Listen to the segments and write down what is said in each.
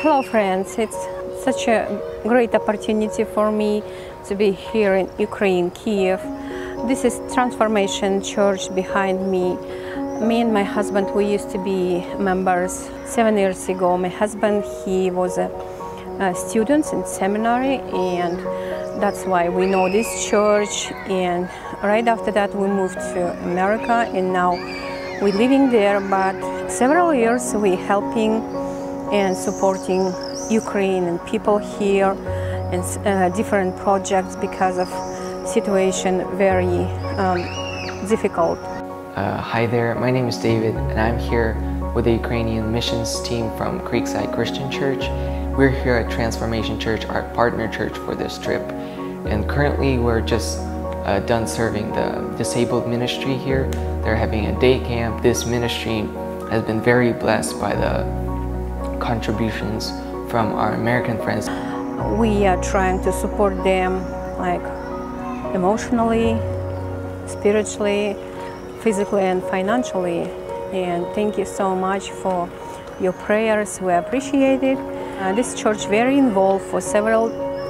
Hello friends, it's such a great opportunity for me to be here in Ukraine, Kiev. This is Transformation Church behind me. Me and my husband, we used to be members 7 years ago. My husband, he was a student in seminary, and that's why we know this church. And right after that we moved to America, and now we're living there, but several years we helping and supporting Ukraine and people here and different projects because of situation very difficult. Hi there, my name is David and I'm here with the Ukrainian missions team from Creekside Christian Church. We're here at Transformation Church, our partner church for this trip, and currently we're just done serving the disabled ministry here. They're having a day camp. This ministry has been very blessed by the contributions from our American friends. We are trying to support them like emotionally, spiritually, physically and financially. And thank you so much for your prayers. We appreciate it. This church very involved for several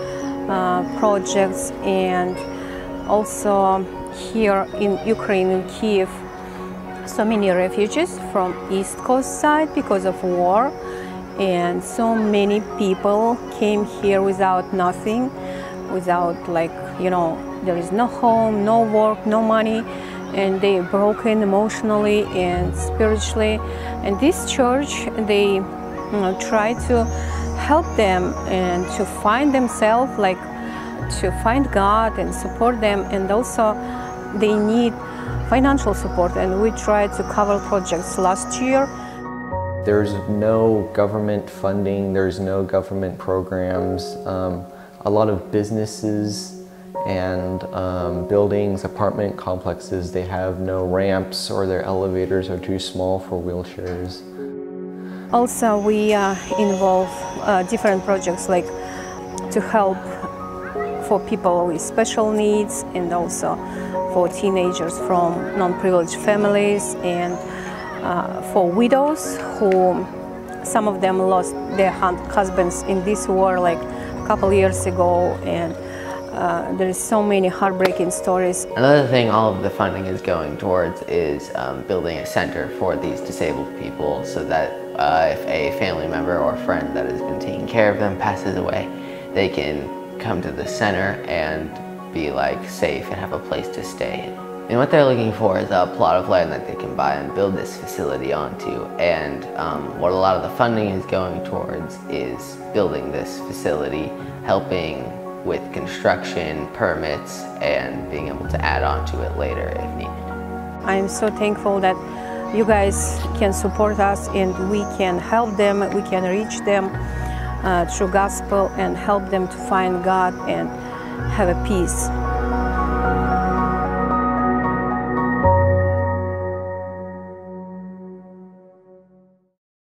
projects, and also here in Ukraine, in Kiev, so many refugees from East Coast side because of war. And so many people came here without nothing, without there is no home, no work, no money, and they are broken emotionally and spiritually. And this church, they try to help them and to find themselves, to find God and support them. And also they need financial support, and we tried to cover projects last year. There's no government funding, there's no government programs. A lot of businesses and buildings, apartment complexes, they have no ramps, or their elevators are too small for wheelchairs. Also, we involve different projects like to help for people with special needs, and also for teenagers from non-privileged families, and for widows who some of them lost their husbands in this war like a couple years ago, and there is so many heartbreaking stories. Another thing all of the funding is going towards is building a center for these disabled people, so that if a family member or friend that has been taking care of them passes away, they can come to the center and be safe and have a place to stay. And what they're looking for is a plot of land that they can buy and build this facility onto. And what a lot of the funding is going towards is building this facility, helping with construction, permits, and being able to add on to it later if needed. I am so thankful that you guys can support us, and we can help them, we can reach them through gospel and help them to find God and have a peace.